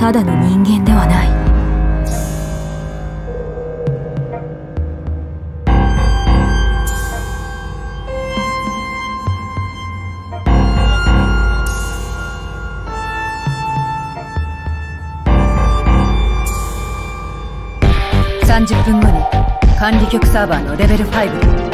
ただの人間ではない。30分後に管理局サーバーのレベル5で。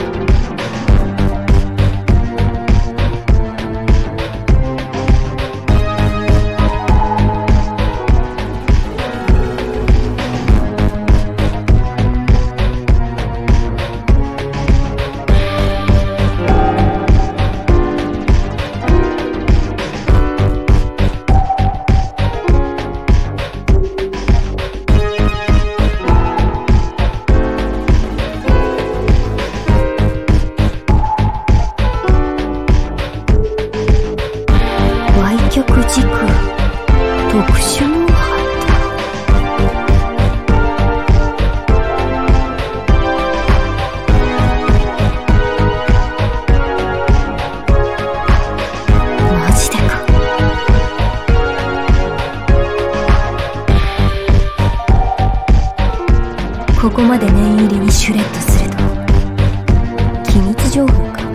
ここまで念入りにシュレッドすると機密情報か。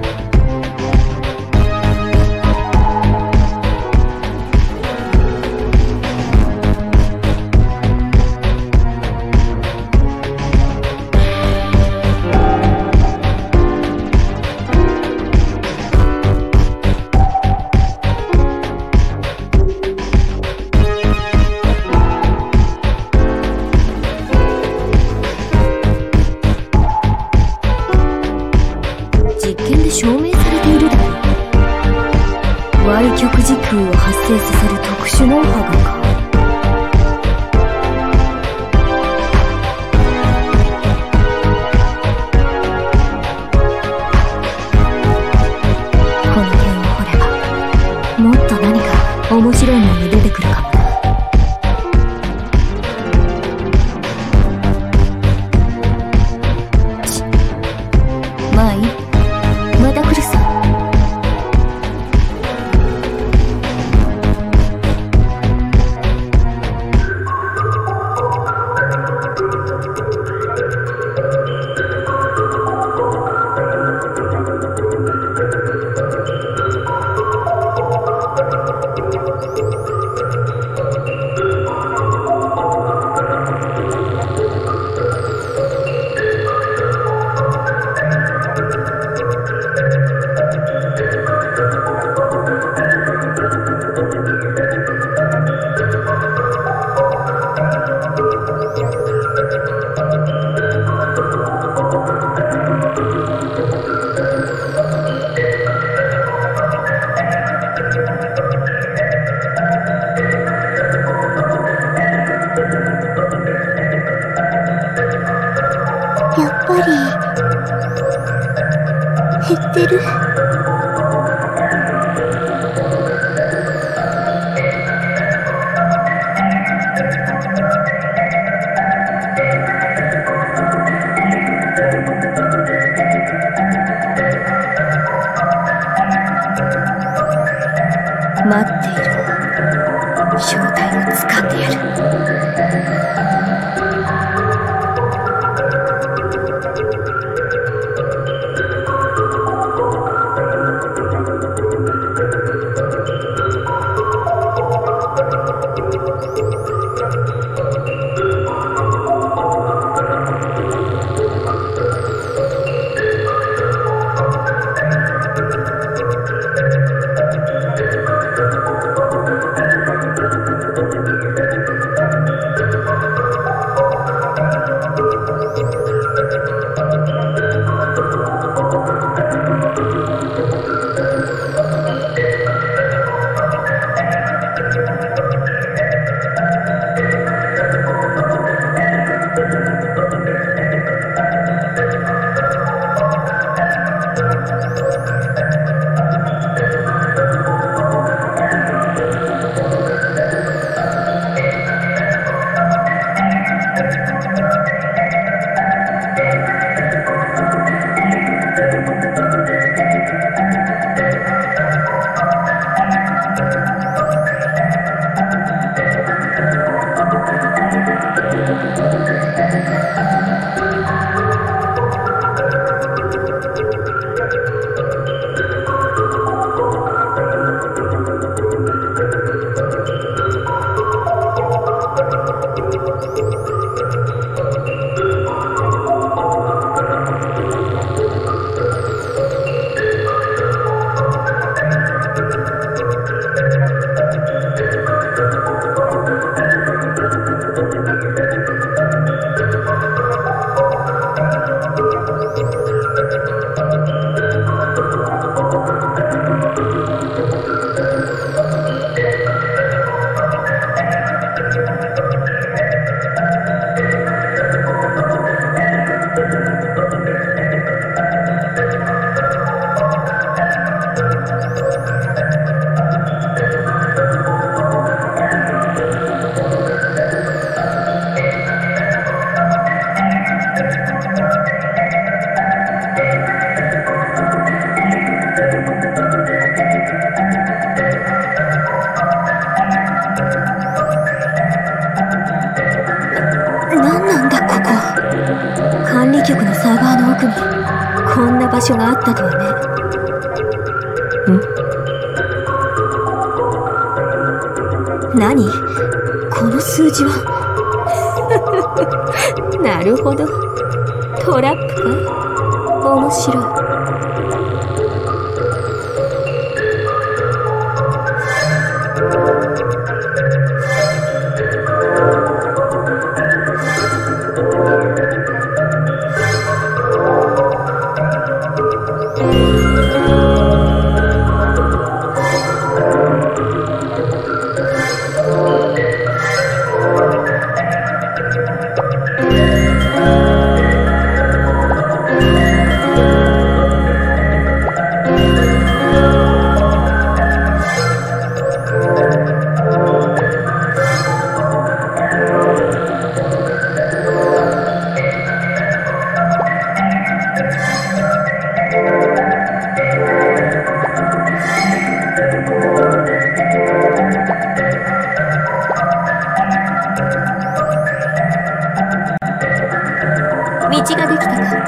証明されているだろう。歪曲時空を発生させる特殊ノウハウがか。この点を掘ればもっと何か面白いものが出てくるかもな。まあいい、また来るさ。 やっぱり減ってる。 待っている。正体を掴んでやる。 場所があったとはね。何？この数字は。なるほど。トラップか？面白い。道ができたか？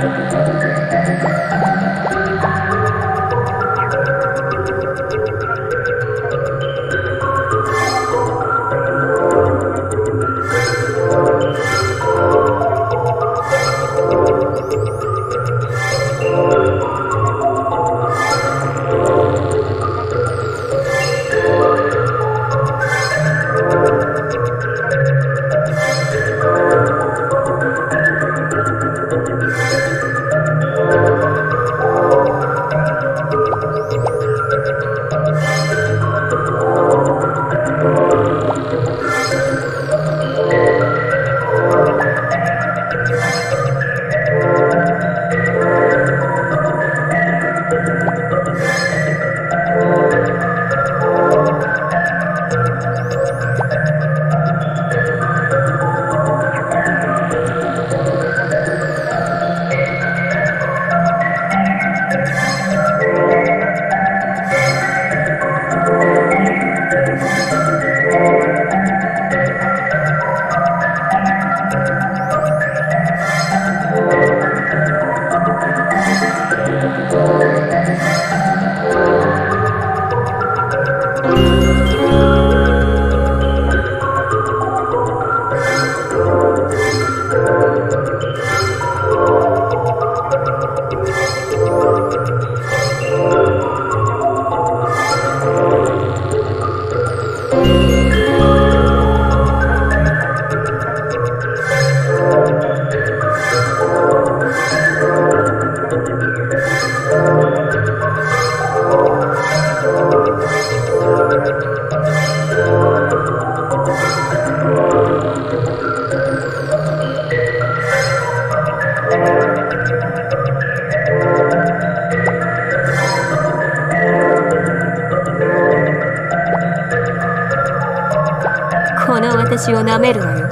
この私を舐めるなよ。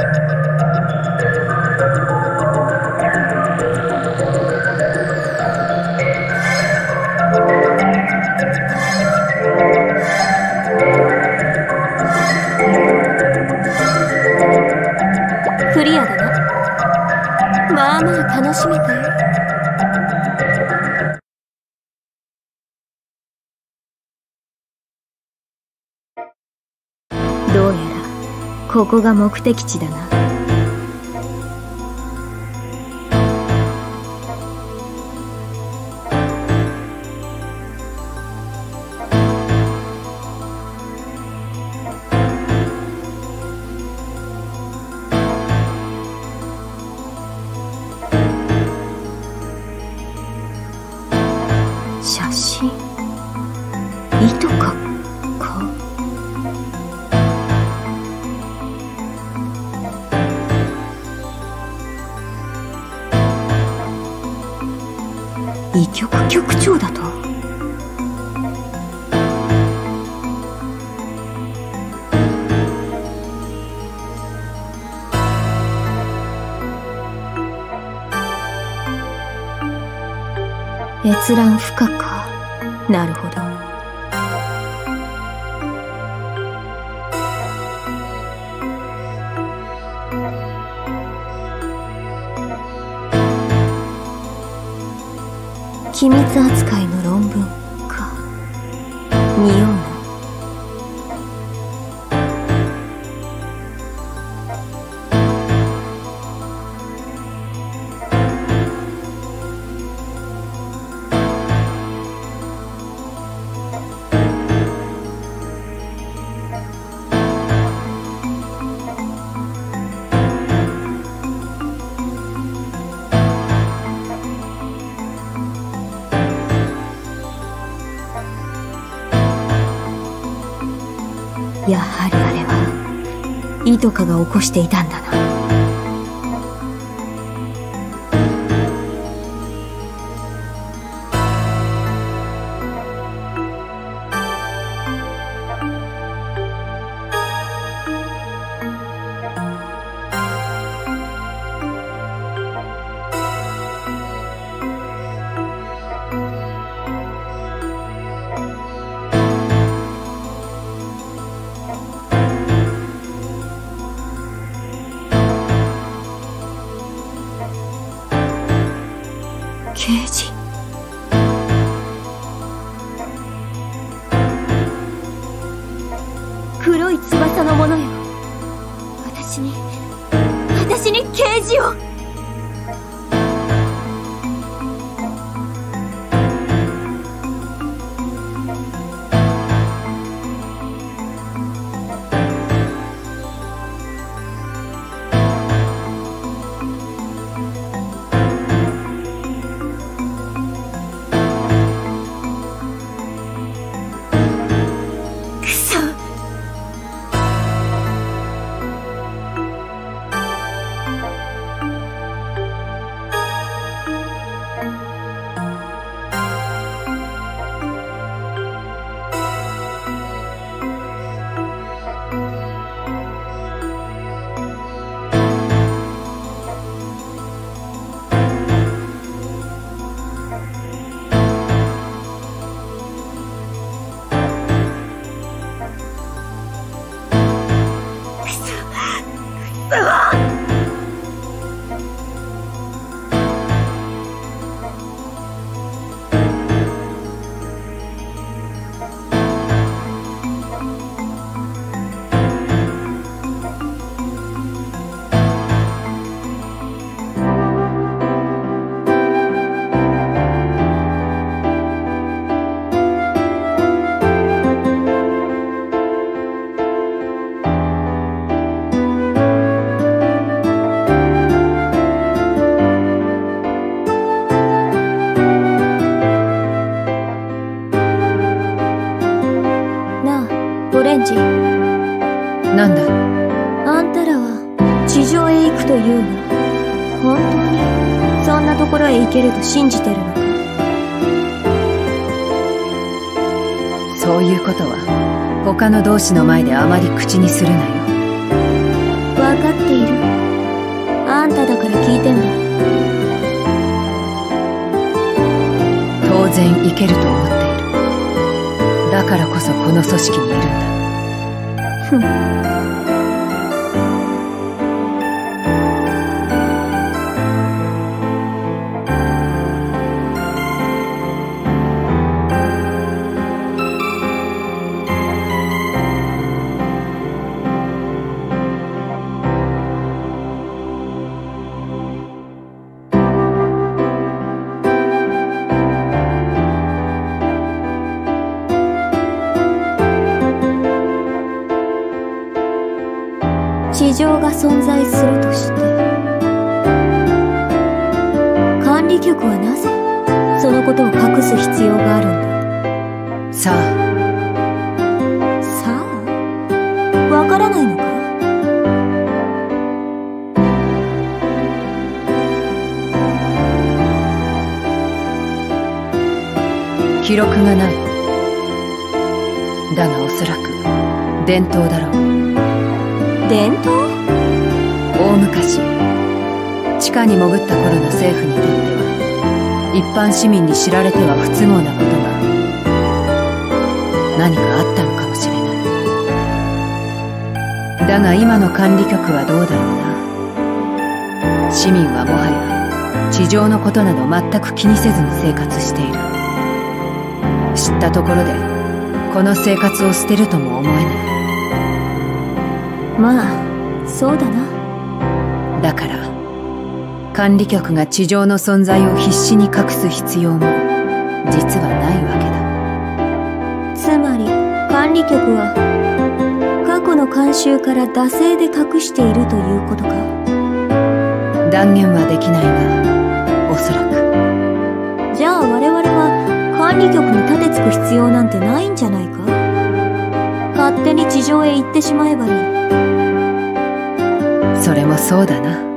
クリアだな。まあまあ楽しめたよ。どうやらここが目的地だな。写真？糸か？医局局長だと？閲覧不可か。なるほど。 機密扱いの論文か。見ような。やはりあれはイトカが起こしていたんだな。刑事。黒い翼のものよ。私に刑事を。 なんだ？ あんたらは地上へ行くというの？本当にそんなところへ行けると信じてるのか？ そういうことは他の同志の前であまり口にするなよ。 分かっている。あんただから聞いてんだ。 当然行けると思っている。だからこそこの組織にいるんだ。 ふん。地上が存在するとして、管理局はなぜそのことを隠す必要があるんだ？ さあ。 さあ？わからないのか？ 記録がない。だがおそらく伝統だろう。 伝統？ 大昔、地下に潜った頃の政府にとっては一般市民に知られては不都合なことが何かあったのかもしれない。だが今の管理局はどうだろうな。市民はもはや地上のことなど全く気にせずに生活している。知ったところでこの生活を捨てるとも思えない。 まあそうだな。 だから管理局が地上の存在を必死に隠す必要も実はないわけだ。 つまり管理局は過去の慣習から惰性で隠しているということか。 断言はできないがおそらく。 じゃあ我々は管理局に盾つく必要なんてないんじゃないか。勝手に地上へ行ってしまえばいい。 それもそうだな。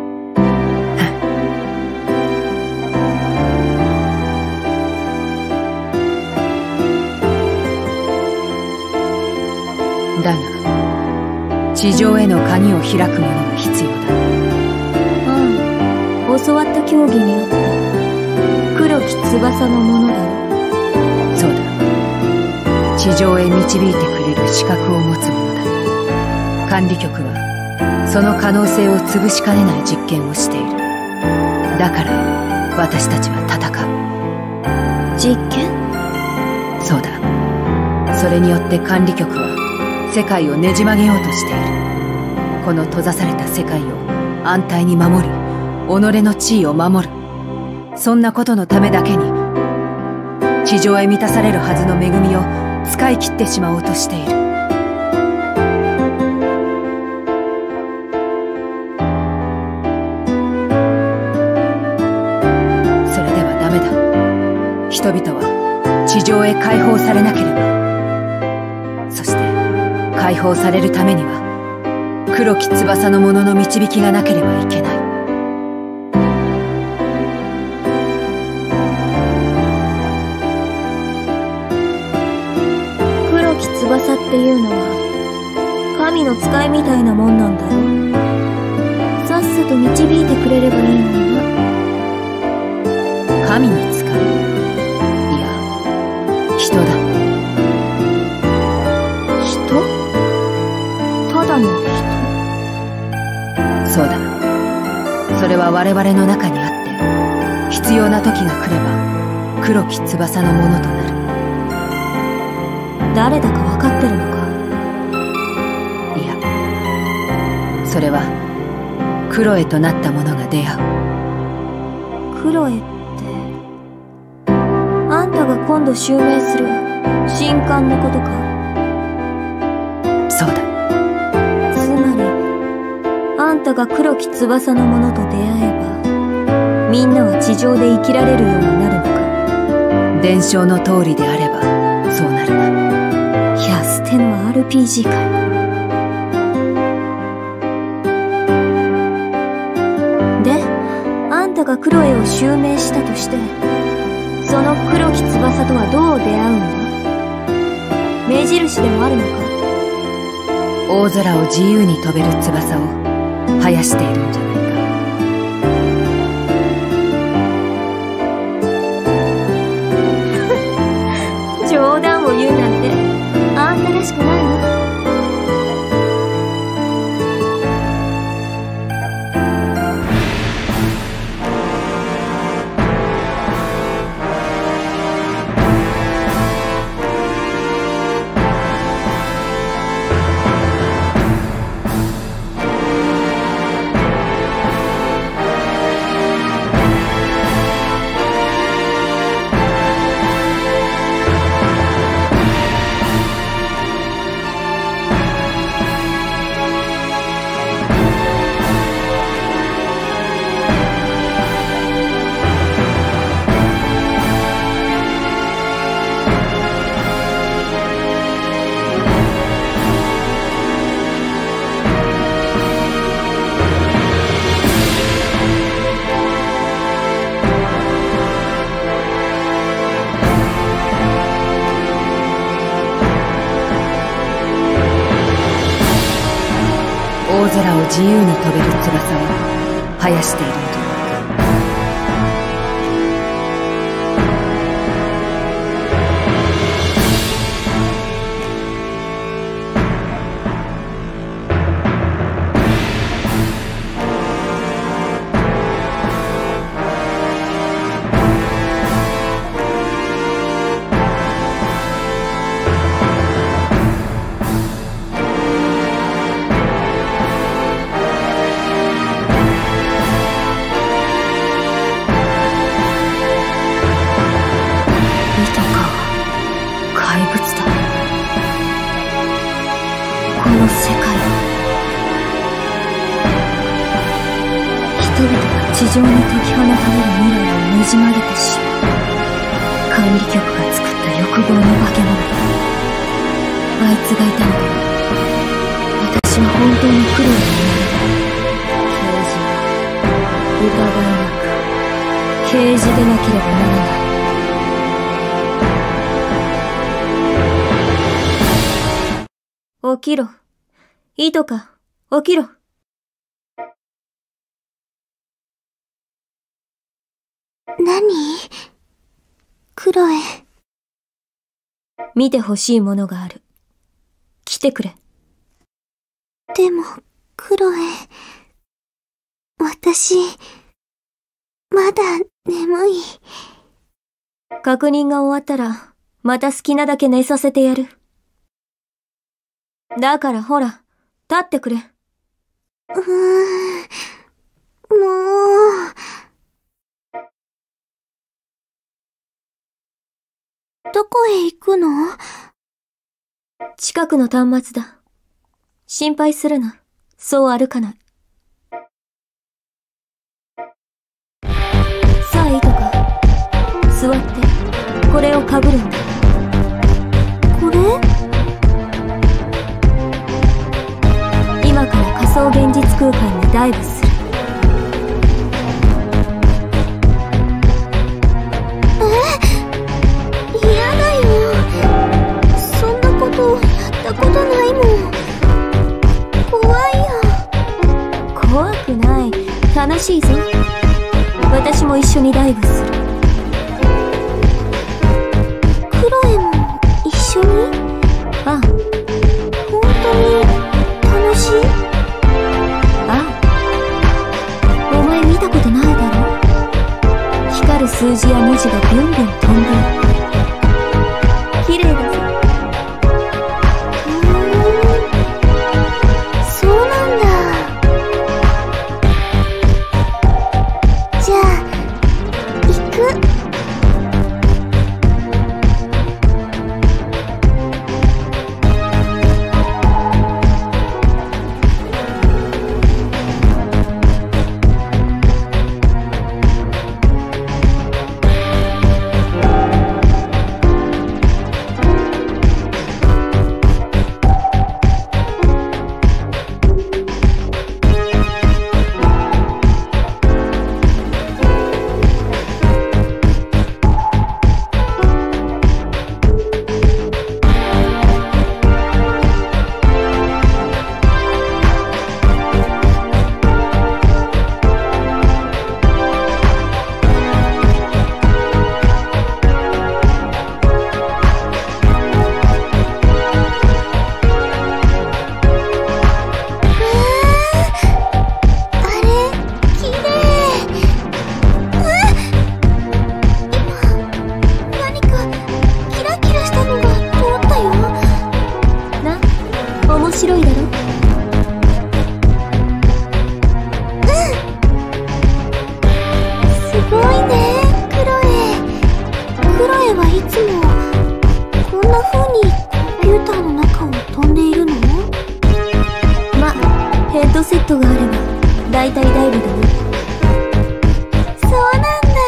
だが地上への鍵を開くものが必要だ。 ああ、教わった競技にあった黒き翼のものだろう。 そうだ。地上へ導いてくれる資格を持つものだ。管理局はその可能性を潰しかねない実験をしている。だから私たちは戦う。 実験？ そうだ。それによって管理局は世界をねじ曲げようとしている。この閉ざされた世界を安泰に守り、己の地位を守る。そんなことのためだけに地上へ満たされるはずの恵みを使い切ってしまおうとしている。それではダメだ。人々は地上へ解放されなければ。そして解放されるためには黒き翼の者の導きがなければいけない。 黒き翼っていうのは神の使いみたいなもんなんだろう。さっさと導いてくれればいいのにな。 神の使い？いや、人だ。そうだ。それは我々の中にあって必要な時が来れば黒き翼のものとなる。 誰だか分かってるのか？ いや、それはクロエとなった者が出会う。 クロエってあんたが今度襲名する神官のことか？ そうだ。 あんたが黒き翼のものと出会えばみんなは地上で生きられるようになるのか？ 伝承の通りであればそうなるな。 や捨ての RPG かよ。で、あんたがクロエを襲名したとしてその黒き翼とはどう出会うんだ？目印でもあるのか？ 大空を自由に飛べる翼を生やしているんじゃないか。 冗談を言うなんてあんたらしくないな。 大空を自由に飛べる翼を生やしているんじゃないか。 地上に解き放たれる未来をねじ曲げてしまう管理局が作った欲望の化け物だ。あいつがいたのでは私は本当にクロエになる。刑事は疑いなく刑事でなければならない。起きろ。いとか、起きろ。 何？クロエ。 見てほしいものがある。来てくれ。 でも、クロエ。私、まだ眠い。 確認が終わったら、また好きなだけ寝させてやる。だからほら、立ってくれ。 もう。どこへ行くの？ 近くの端末だ。心配するな。そう歩かない。さあ、いとか。座って、これを被るんだ。 これ？ 今から仮想現実空間にダイブする。 嫌だよ。そんなことやったことないもん。怖いよ。 怖くない。楽しいぞ。私も一緒にダイブする。 クロエも一緒に？ ああ。 本当に楽しい？ ああ。お前見たことないだろ？光る数字や文字がビュンビュン飛んでる。綺麗だぞ。 そうなんだ。じゃあ、行く。 セットがあれば大体ダイブだね。 そうなんだ。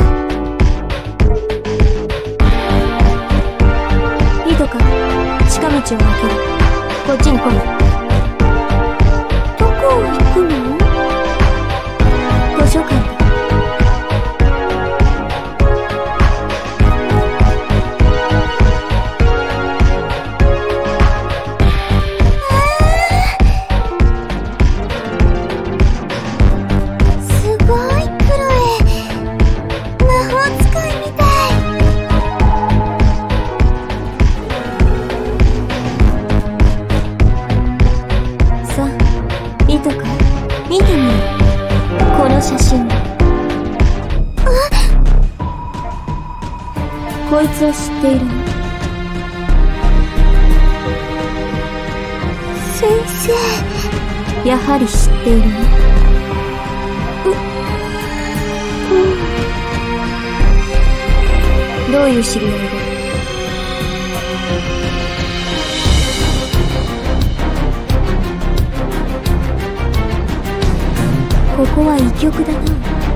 いいとか近道を開ける。こっちに来い。 どこ行くの？ 図書館だ。見てみる。この写真。こいつを知っているの？ 先生。 やはり知っているの？どういう知り合いで？ここは異局だな。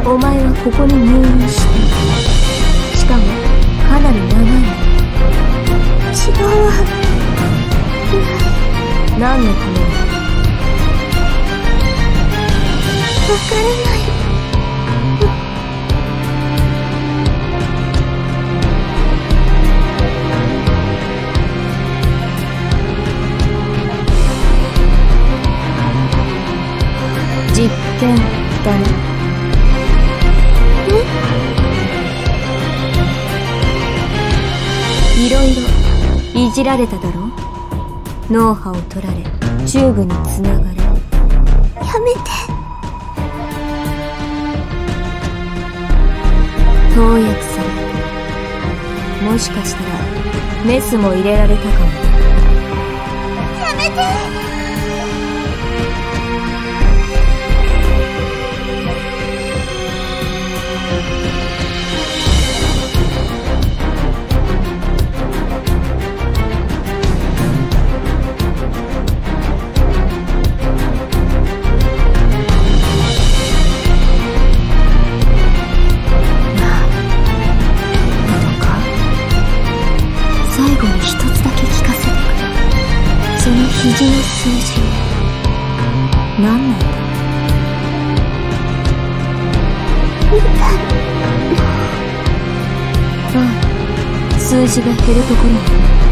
お前はここに入院している。しかもかなり長いの。違うわ。何のために？わからない。実験だね。いろいろいじられただろ。脳波を取られ、チューブにつながれ。やめて。投薬された。もしかしたらメスも入れられたかも。やめて。肘の数字何なんだ。ああ、数字が減るところね。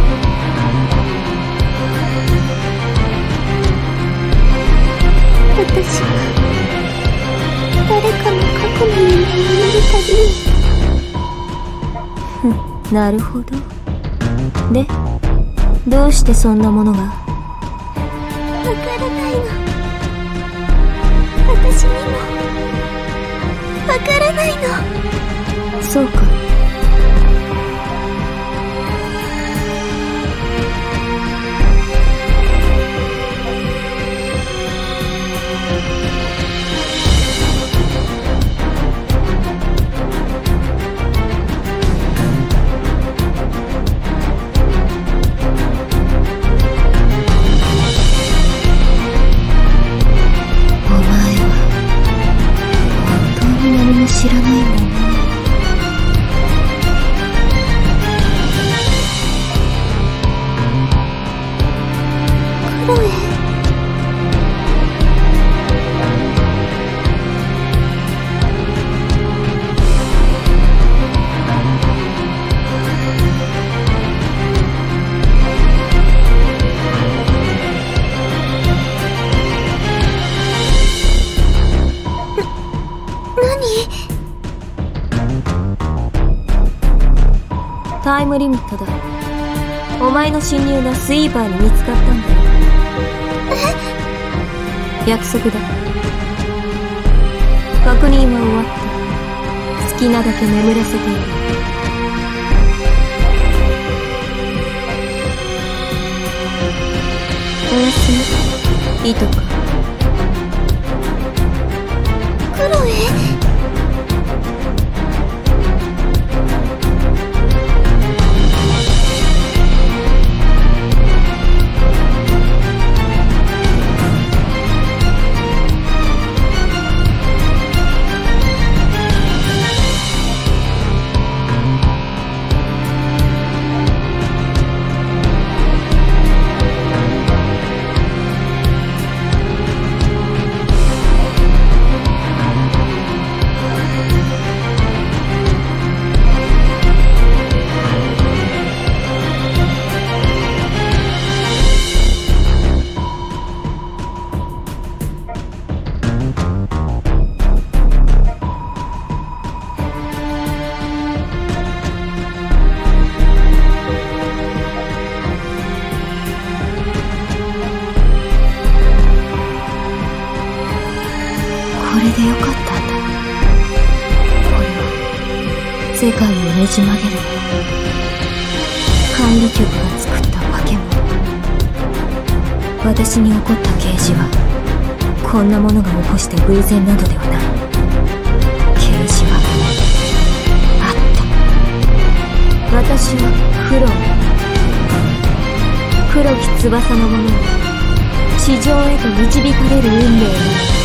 私は誰かの過去の夢を見るたびになるほど。で、どうしてそんなものが？わからないの。私にもわからないの。そうか。知らないんだね。クロエ。タイムリミットだ。お前の侵入がスイーパーに見つかったんだよ。約束だ。確認は終わった。好きなだけ眠らせている。おやすみ、いとか。クロエ？これでよかったんだ。これは世界をねじ曲げる管理局が作った化け物。私に起こった刑事はこんなものが起こした偶然などではない。刑事はあった。私は黒き翼のものに地上へと導かれる運命なの。